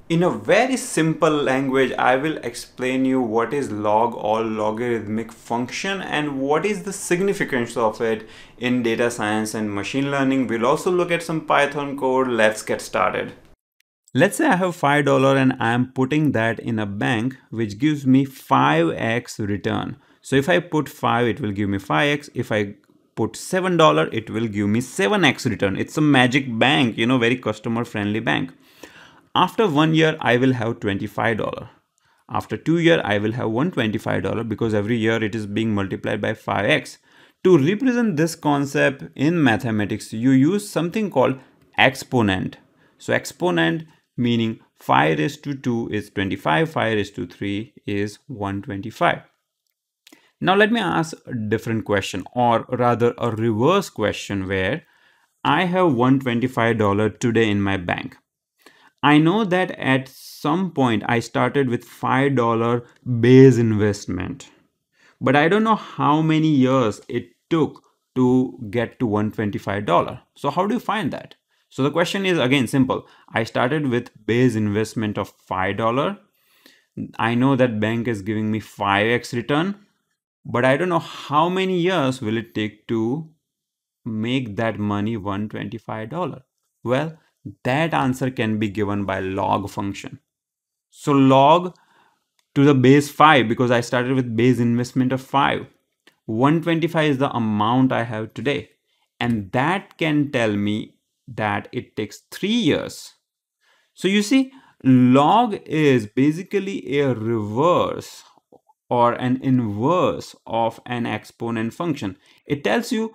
In a very simple language, I will explain you what is log or logarithmic function and what is the significance of it in data science and machine learning. We'll also look at some Python code. Let's get started. Let's say I have $5 and I am putting that in a bank which gives me 5x return. So if I put 5, it will give me 5x. If I put $7, it will give me 7x return. It's a magic bank, very customer friendly bank. After 1 year, I will have $25. After 2 years, I will have $125 because every year it is being multiplied by 5x. To represent this concept in mathematics, you use something called exponent. So exponent meaning 5 raised to 2 is 25, 5 raised to 3 is 125. Now let me ask a different question, or rather a reverse question, where I have $125 today in my bank. I know that at some point I started with $5 base investment, but I don't know how many years it took to get to $125. So how do you find that? So the question is again simple. I started with base investment of $5. I know that bank is giving me 5x return, but I don't know how many years will it take to make that money $125. Well, that answer can be given by log function. So log to the base 5, because I started with base investment of 5. 125 is the amount I have today. And that can tell me that it takes 3 years. So you see, log is basically a reverse or an inverse of an exponent function. It tells you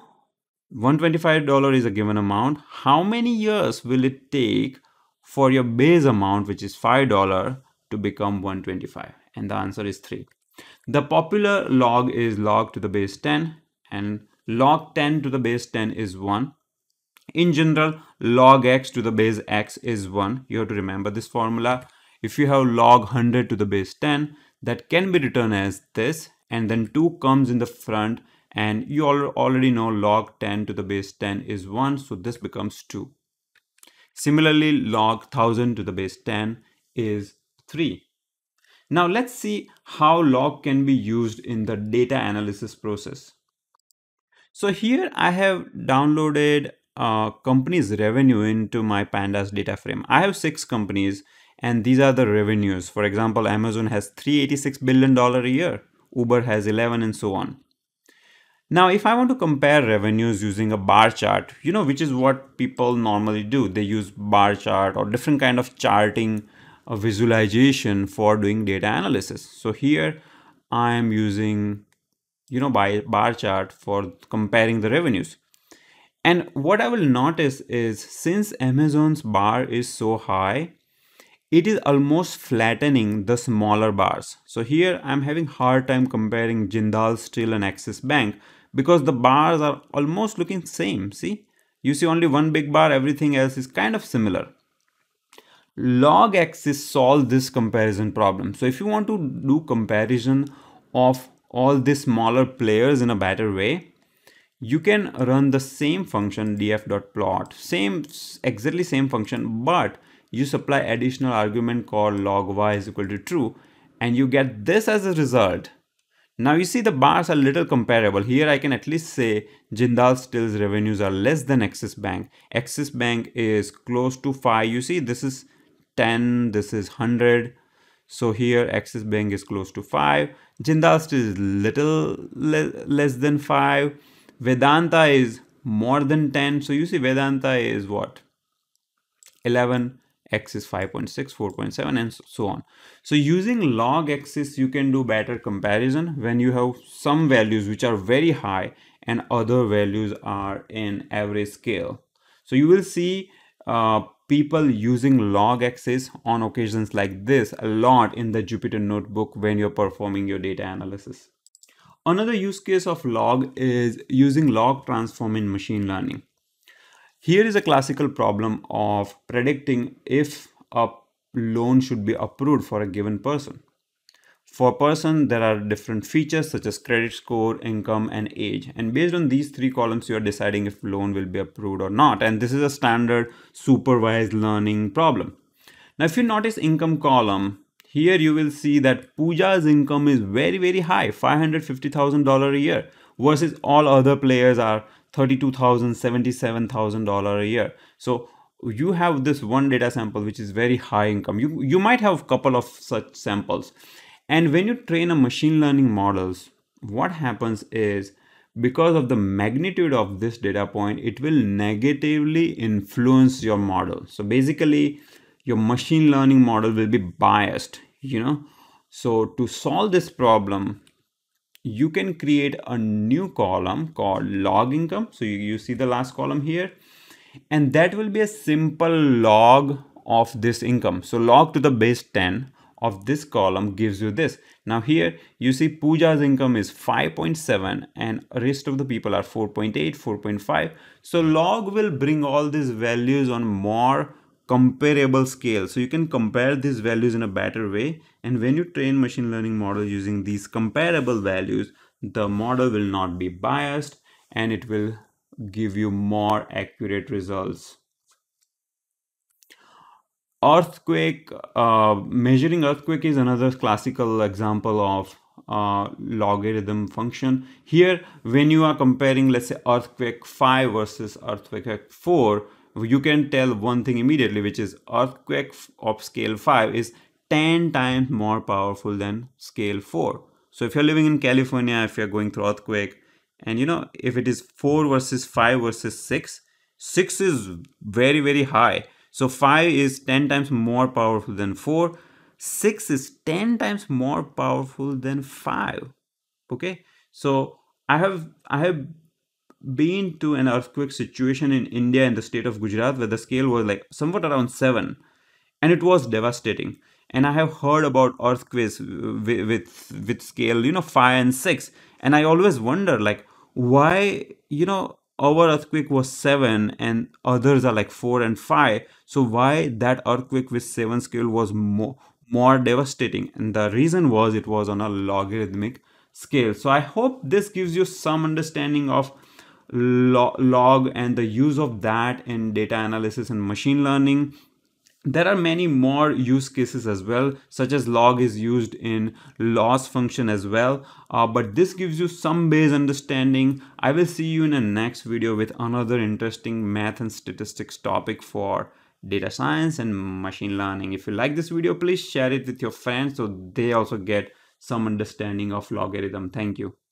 $125 is a given amount. How many years will it take for your base amount, which is $5, to become 125? And the answer is 3. The popular log is log to the base 10, and log 10 to the base 10 is 1. In general, log x to the base x is 1. You have to remember this formula. If you have log 100 to the base 10, that can be written as this, and then 2 comes in the front, and you already know log 10 to the base 10 is 1, so this becomes 2. Similarly, log 1000 to the base 10 is 3. Now let's see how log can be used in the data analysis process. So here I have downloaded company's revenue into my pandas data frame. I have 6 companies and these are the revenues. For example, Amazon has $386 billion a year, Uber has 11, and so on. Now, if I want to compare revenues using a bar chart, which is what people normally do, they use bar chart or different kind of charting visualization for doing data analysis. So here I am using by bar chart for comparing the revenues. And what I will notice is, since Amazon's bar is so high, it is almost flattening the smaller bars. So here I'm having hard time comparing Jindal Steel and Axis Bank because the bars are almost looking same. See, you see only one big bar, everything else is kind of similar. Log axis solves this comparison problem. So if you want to do comparison of all these smaller players in a better way, you can run the same function df.plot, exactly same function, but you supply additional argument called log y is equal to true, and you get this as a result. Now you see the bars are little comparable. Here I can at least say Jindal Steel's revenues are less than Axis Bank. Axis Bank is close to 5. You see this is 10, this is 100. So here Axis Bank is close to 5. Jindal Steel is little less than 5. Vedanta is more than 10. So you see Vedanta is what? 11. X is 5.6, 4.7, and so on. So using log axis, you can do better comparison when you have some values which are very high and other values are in average scale. So you will see people using log axis on occasions like this a lot in the Jupyter notebook when you're performing your data analysis. Another use case of log is using log transform in machine learning. Here is a classical problem of predicting if a loan should be approved for a given person. For a person, there are different features such as credit score, income, and age. And based on these 3 columns, you are deciding if loan will be approved or not. And this is a standard supervised learning problem. Now, if you notice income column, here you will see that Pooja's income is very, very high, $550,000 a year, versus all other players are $32,000, $77,000 a year. So you have this one data sample which is very high income. You might have a couple of such samples. And when you train a machine learning models, what happens is, because of the magnitude of this data point, it will negatively influence your model. So basically, your machine learning model will be biased. So to solve this problem, you can create a new column called log income. So you see the last column here, and that will be a simple log of this income. So log to the base 10 of this column gives you this. Now here you see Pooja's income is 5.7 and rest of the people are 4.8, 4.5. So log will bring all these values on more comparable scale. So you can compare these values in a better way. And when you train machine learning model using these comparable values, the model will not be biased and it will give you more accurate results. Earthquake, measuring earthquake is another classical example of logarithm function. Here, when you are comparing, let's say, earthquake 5 versus earthquake 4, you can tell one thing immediately, which is earthquake of scale 5 is 10 times more powerful than scale 4. So if you're living in California, if you're going through earthquake, and if it is 4 versus 5 versus 6, 6 is very, very high. So 5 is 10 times more powerful than 4. 6 is 10 times more powerful than 5. Okay. So I have been to an earthquake situation in India in the state of Gujarat where the scale was like somewhat around 7, and it was devastating. And I have heard about earthquakes with scale 5 and 6, and I always wonder, like, why our earthquake was 7 and others are like 4 and 5. So why that earthquake with 7 scale was more devastating? And the reason was it was on a logarithmic scale. So I hope this gives you some understanding of log and the use of that in data analysis and machine learning. There are many more use cases as well, such as log is used in loss function as well. But this gives you some base understanding. I will see you in the next video with another interesting math and statistics topic for data science and machine learning. If you like this video, please share it with your friends so they also get some understanding of logarithm. Thank you.